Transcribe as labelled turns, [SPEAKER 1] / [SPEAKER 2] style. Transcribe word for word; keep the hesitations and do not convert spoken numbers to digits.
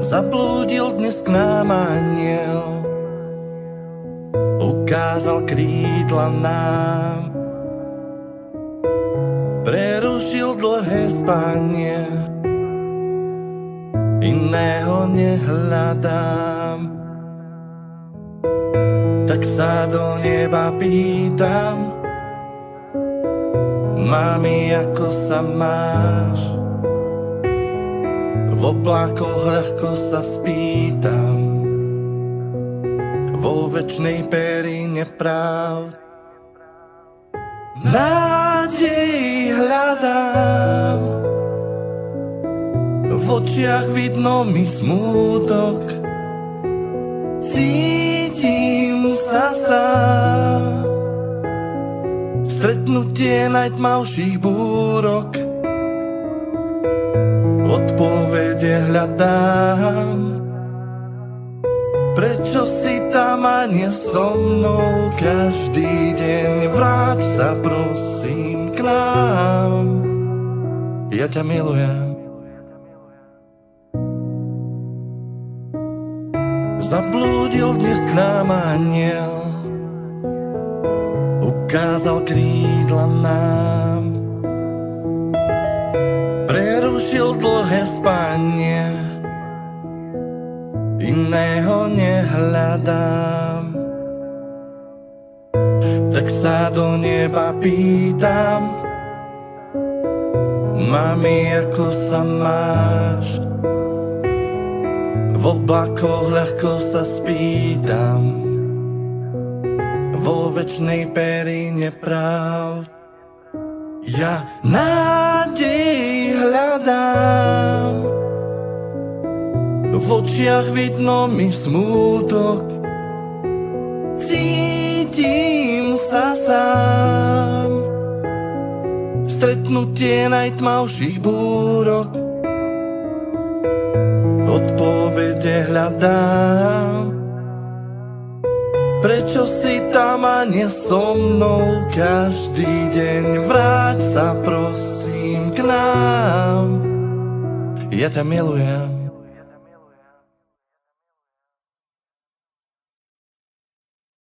[SPEAKER 1] Zablúdil dnes k nám anjel, ukázal krídla nám, prerušil dlhé spanie, iného nehľadám. Tak sa do neba pýtam, mami, ako sa máš? V oblákoch ľahko sa spýtam, vo večnej perine pravd. Nádej hľadám, v očiach vidno mi smútok, cítim sa sám. Stretnutie najtmavších búrok, odpovede hľadám. Prečo si tam a nie so mnou každý deň? Vráť sa prosím k nám, ja ťa milujem. Zablúdil dnes k nám anjel, ukázal krídla nám, prerušil dlhé spanie, iného nehľadám. Tak sa do neba pýtam, mami, ako sa máš? V oblakoch ľahko sa spýtam, vo večnej perine pravd. Ja nádej hľadám, v očiach vidno mi smútok, cítim sa sám. Stretnutie najtmavších búrok, odpovede hľadám. Prečo si tam a nie so mnou každý deň? Vráť sa prosím k nám, ja ťa milujem.